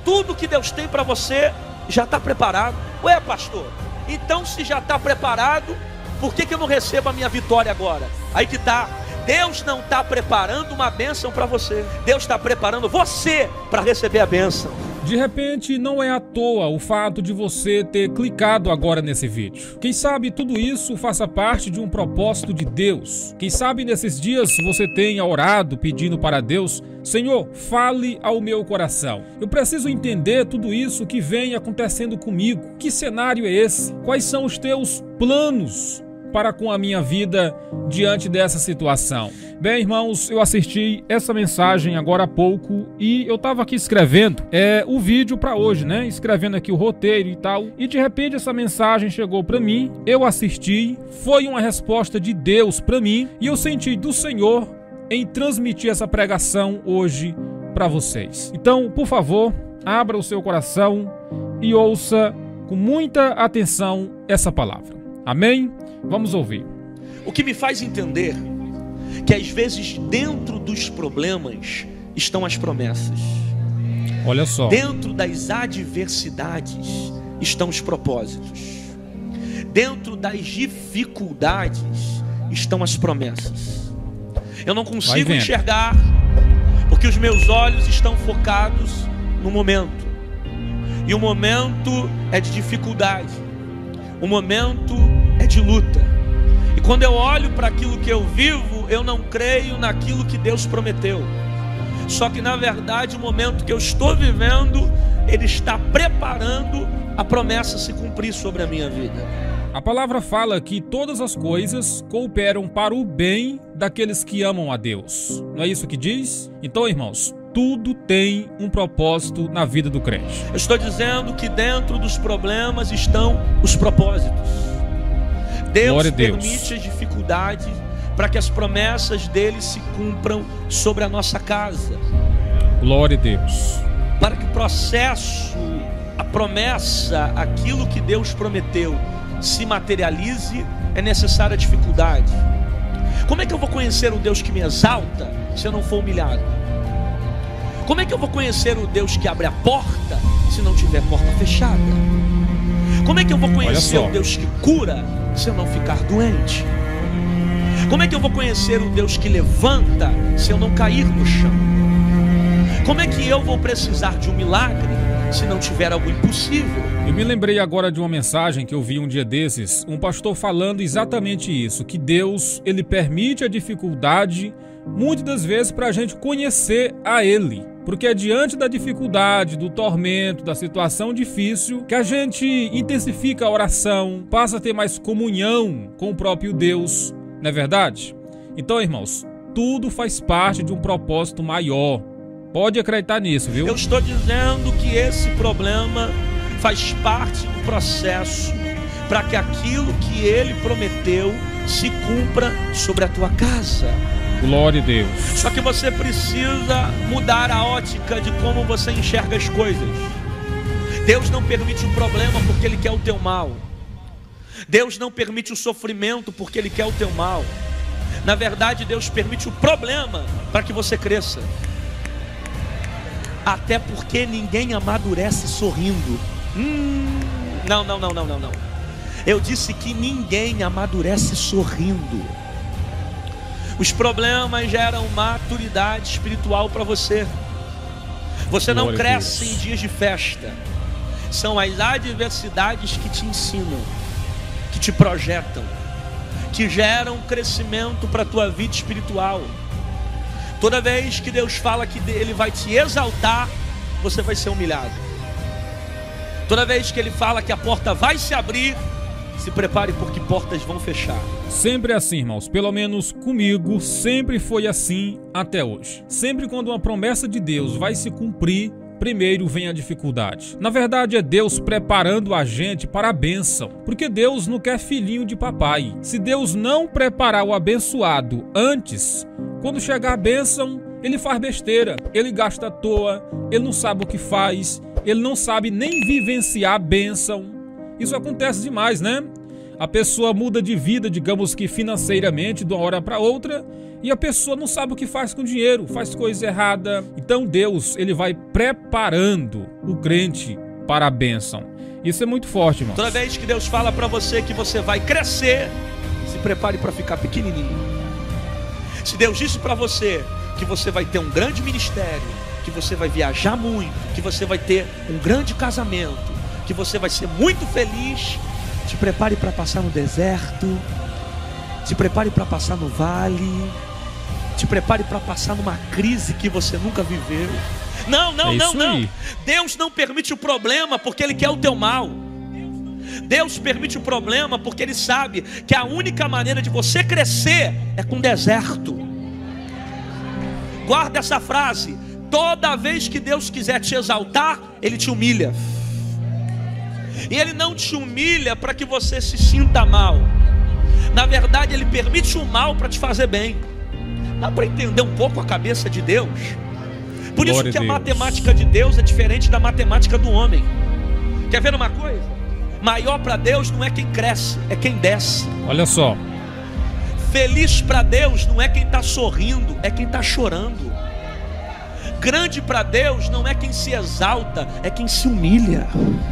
tudo que Deus tem para você já está preparado. Ué, pastor, então se já está preparado, por que eu não recebo a minha vitória agora? Aí que está. Deus não está preparando uma bênção para você. Deus está preparando você para receber a bênção. De repente, não é à toa o fato de você ter clicado agora nesse vídeo. Quem sabe tudo isso faça parte de um propósito de Deus. Quem sabe nesses dias você tenha orado pedindo para Deus: Senhor, fale ao meu coração. Eu preciso entender tudo isso que vem acontecendo comigo. Que cenário é esse? Quais são os teus planos para com a minha vida diante dessa situação? Bem, irmãos, eu assisti essa mensagem agora há pouco e eu estava aqui escrevendo o vídeo para hoje, né? Escrevendo aqui o roteiro e tal. E de repente essa mensagem chegou para mim, eu assisti, foi uma resposta de Deus para mim e eu senti do Senhor em transmitir essa pregação hoje para vocês. Então, por favor, abra o seu coração e ouça com muita atenção essa palavra. Amém? Vamos ouvir. O que me faz entender que às vezes dentro dos problemas estão as promessas. Olha só. Dentro das adversidades estão os propósitos. Dentro das dificuldades estão as promessas. Eu não consigo enxergar porque os meus olhos estão focados no momento. E o momento é de dificuldade. O momento é de luta. E quando eu olho para aquilo que eu vivo, eu não creio naquilo que Deus prometeu. Só que na verdade o momento que eu estou vivendo, Ele está preparando a promessa se cumprir sobre a minha vida. A palavra fala que todas as coisas cooperam para o bem daqueles que amam a Deus. Não é isso que diz? Então, irmãos, tudo tem um propósito na vida do crente. Eu estou dizendo que dentro dos problemas estão os propósitos. Deus permite as dificuldades para que as promessas dele se cumpram sobre a nossa casa. Glória a Deus. Para que o processo, a promessa, aquilo que Deus prometeu se materialize, é necessária a dificuldade. Como é que eu vou conhecer o Deus que me exalta se eu não for humilhado? Como é que eu vou conhecer o Deus que abre a porta se não tiver porta fechada? Como é que eu vou conhecer o Deus que cura se eu não ficar doente? Como é que eu vou conhecer o Deus que levanta se eu não cair no chão? Como é que eu vou precisar de um milagre se não tiver algo impossível? Eu me lembrei agora de uma mensagem que eu vi um dia desses, um pastor falando exatamente isso, que Deus, Ele permite a dificuldade muitas das vezes para a gente conhecer a Ele. Porque é diante da dificuldade, do tormento, da situação difícil, que a gente intensifica a oração, passa a ter mais comunhão com o próprio Deus, não é verdade? Então, irmãos, tudo faz parte de um propósito maior. Pode acreditar nisso, viu? Eu estou dizendo que esse problema faz parte do processo para que aquilo que Ele prometeu se cumpra sobre a tua casa. Glória a Deus. Só que você precisa mudar a ótica de como você enxerga as coisas. Deus não permite o problema porque Ele quer o teu mal. Deus não permite o sofrimento porque Ele quer o teu mal. Na verdade, Deus permite o problema para que você cresça. Até porque ninguém amadurece sorrindo. Não. Eu disse que ninguém amadurece sorrindo. Os problemas geram maturidade espiritual para você. Você não cresce em dias de festa. São as adversidades que te ensinam, que te projetam, que geram crescimento para a tua vida espiritual. Toda vez que Deus fala que Ele vai te exaltar, você vai ser humilhado. Toda vez que Ele fala que a porta vai se abrir, se prepare porque portas vão fechar. Sempre assim, irmãos. Pelo menos comigo, sempre foi assim até hoje. Sempre quando uma promessa de Deus vai se cumprir, primeiro vem a dificuldade. Na verdade, é Deus preparando a gente para a bênção. Porque Deus não quer filhinho de papai. Se Deus não preparar o abençoado antes, quando chegar a bênção, ele faz besteira. Ele gasta à toa, ele não sabe o que faz, ele não sabe nem vivenciar a bênção. Isso acontece demais, né? A pessoa muda de vida, digamos que financeiramente, de uma hora para outra, e a pessoa não sabe o que faz com o dinheiro, faz coisa errada. Então Deus, ele vai preparando o crente para a bênção. Isso é muito forte, irmão. Toda vez que Deus fala para você que você vai crescer, se prepare para ficar pequenininho. Se Deus disse para você que você vai ter um grande ministério, que você vai viajar muito, que você vai ter um grande casamento, que você vai ser muito feliz, se prepare para passar no deserto, se prepare para passar no vale, se prepare para passar numa crise que você nunca viveu. Não. Deus não permite o problema porque Ele quer o teu mal. Deus permite o problema porque Ele sabe que a única maneira de você crescer é com deserto. Guarda essa frase: toda vez que Deus quiser te exaltar, Ele te humilha. E Ele não te humilha para que você se sinta mal. Na verdade, Ele permite o mal para te fazer bem. Dá para entender um pouco a cabeça de Deus? Por isso que a matemática de Deus é diferente da matemática do homem. Quer ver uma coisa? Maior para Deus não é quem cresce, é quem desce. Olha só. Feliz para Deus não é quem está sorrindo, é quem está chorando. Grande para Deus não é quem se exalta, é quem se humilha.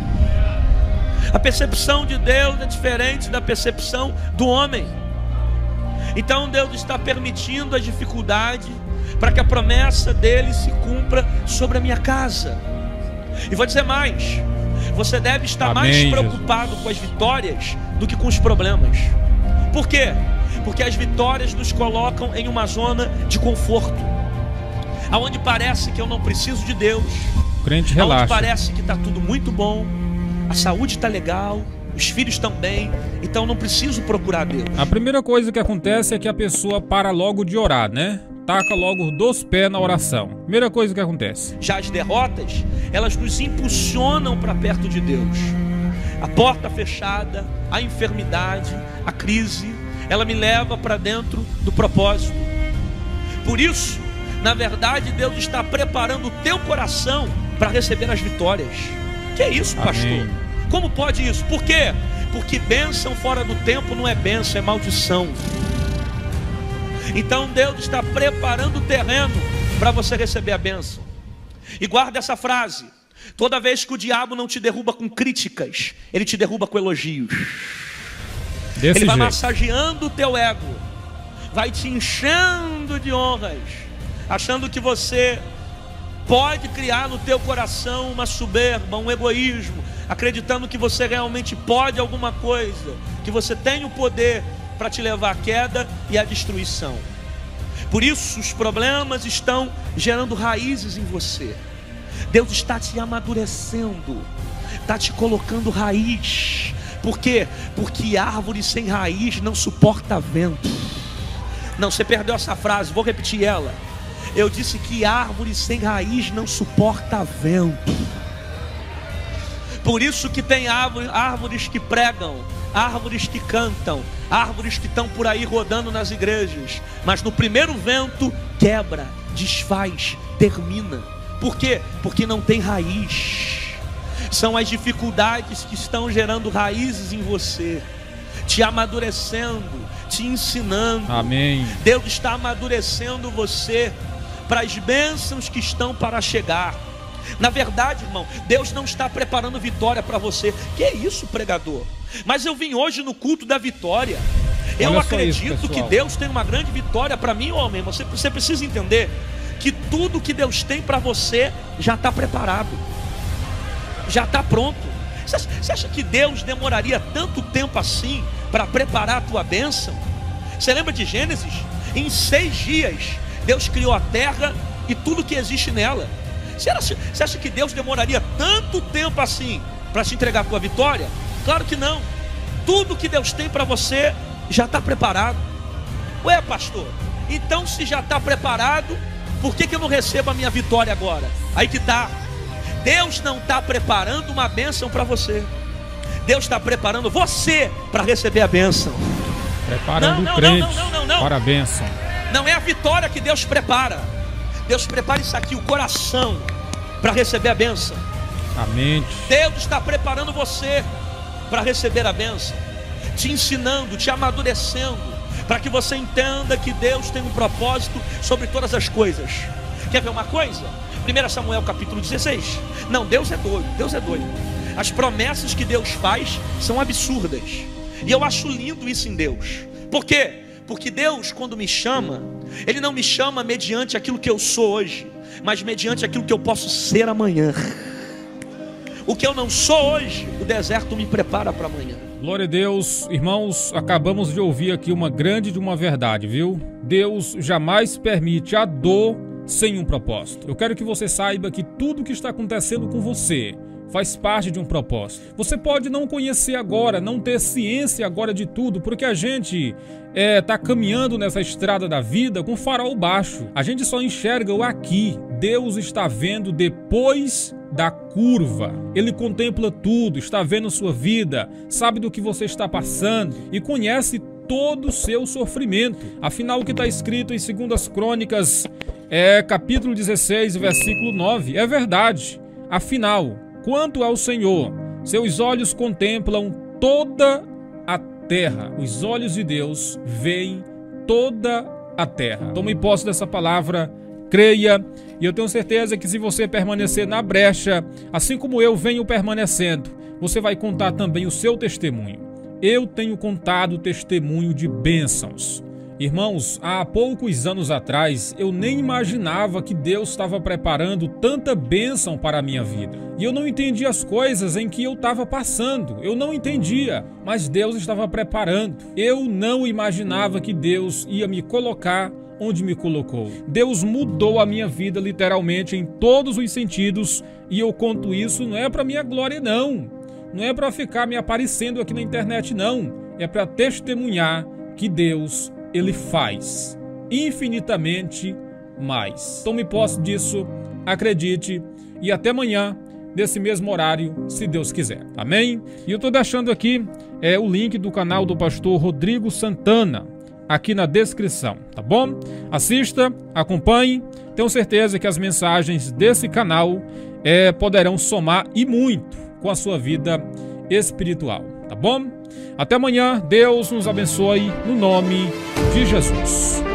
A percepção de Deus é diferente da percepção do homem. Então Deus está permitindo as dificuldades para que a promessa dele se cumpra sobre a minha casa. E vou dizer mais: você deve estar mais preocupado com as vitórias do que com os problemas. Por quê? Porque as vitórias nos colocam em uma zona de conforto, aonde parece que eu não preciso de Deus, crente relaxa, aonde parece que está tudo muito bom, a saúde está legal, os filhos estão bem, então não preciso procurar Deus. A primeira coisa que acontece é que a pessoa para logo de orar, né? Taca logo dos pés na oração. Primeira coisa que acontece. Já as derrotas, elas nos impulsionam para perto de Deus. A porta fechada, a enfermidade, a crise, ela me leva para dentro do propósito. Por isso, na verdade, Deus está preparando o teu coração para receber as vitórias. Que é isso, pastor? Amém. Como pode isso? Por quê? Porque bênção fora do tempo não é bênção, é maldição. Então Deus está preparando o terreno para você receber a bênção. E guarda essa frase: toda vez que o diabo não te derruba com críticas, ele te derruba com elogios. Ele vai massageando o teu ego, vai te enchendo de honras, achando que você pode criar no teu coração uma soberba, um egoísmo, acreditando que você realmente pode alguma coisa, que você tem o poder para te levar à queda e à destruição. Por isso os problemas estão gerando raízes em você. Deus está te amadurecendo, está te colocando raiz. Por quê? Porque árvore sem raiz não suporta vento. Não, você perdeu essa frase, vou repetir ela. Eu disse que árvore sem raiz não suporta vento. Por isso que tem árvores que pregam, árvores que cantam, árvores que estão por aí rodando nas igrejas, mas no primeiro vento quebra, desfaz, termina. Por quê? Porque não tem raiz. São as dificuldades que estão gerando raízes em você, te amadurecendo, te ensinando. Amém. Deus está amadurecendo você para as bênçãos que estão para chegar. Na verdade, irmão, Deus não está preparando vitória para você. Que é isso, pregador? Mas eu vim hoje no culto da vitória. Eu acredito que Deus tem uma grande vitória para mim, homem. Você precisa entender que tudo que Deus tem para você já está preparado, já está pronto. Você acha que Deus demoraria tanto tempo assim para preparar a tua bênção? Você lembra de Gênesis? Em 6 dias Deus criou a terra e tudo que existe nela. Você acha que Deus demoraria tanto tempo assim para te entregar a tua vitória? Claro que não. Tudo que Deus tem para você já está preparado. Ué, pastor, então se já está preparado, por que eu não recebo a minha vitória agora? Aí que está. Deus não está preparando uma bênção para você. Deus está preparando você para receber a bênção. Preparando o crente para a bênção. Não é a vitória que Deus prepara. Deus prepara isso aqui, o coração, para receber a bênção. Amém. Deus está preparando você para receber a bênção. te ensinando, te amadurecendo, para que você entenda que Deus tem um propósito sobre todas as coisas. Quer ver uma coisa? 1 Samuel capítulo 16. Não, Deus é doido, Deus é doido. As promessas que Deus faz são absurdas. E eu acho lindo isso em Deus. Por quê? Porque Deus, quando me chama, Ele não me chama mediante aquilo que eu sou hoje, mas mediante aquilo que eu posso ser amanhã. O que eu não sou hoje, o deserto me prepara para amanhã. Glória a Deus. Irmãos, acabamos de ouvir aqui uma grande de uma verdade, viu? Deus jamais permite a dor sem um propósito. Eu quero que você saiba que tudo que está acontecendo com você faz parte de um propósito. Você pode não conhecer agora, não ter ciência agora de tudo, porque a gente está caminhando nessa estrada da vida com farol baixo. A gente só enxerga o aqui. Deus está vendo depois da curva. Ele contempla tudo, está vendo sua vida, sabe do que você está passando e conhece todo o seu sofrimento. Afinal, o que está escrito em 2 Crônicas, capítulo 16, versículo 9, é verdade. Afinal, quanto ao Senhor, seus olhos contemplam toda a terra. Os olhos de Deus veem toda a terra. Tome posse dessa palavra, creia, e eu tenho certeza que se você permanecer na brecha, assim como eu venho permanecendo, você vai contar também o seu testemunho. Eu tenho contado testemunho de bênçãos. Irmãos, há poucos anos atrás, eu nem imaginava que Deus estava preparando tanta bênção para a minha vida. E eu não entendia as coisas em que eu estava passando. Eu não entendia, mas Deus estava preparando. Eu não imaginava que Deus ia me colocar onde me colocou. Deus mudou a minha vida literalmente em todos os sentidos, e eu conto isso não é para minha glória não. Não é para ficar me aparecendo aqui na internet não. É para testemunhar que Deus, Ele faz infinitamente mais. Tome posse disso, acredite, e até amanhã, nesse mesmo horário, se Deus quiser. Amém? E eu estou deixando aqui o link do canal do pastor Rodrigo Santana, aqui na descrição, tá bom? Assista, acompanhe, tenho certeza que as mensagens desse canal poderão somar e muito com a sua vida espiritual, tá bom? Até amanhã, Deus nos abençoe no nome de Jesus.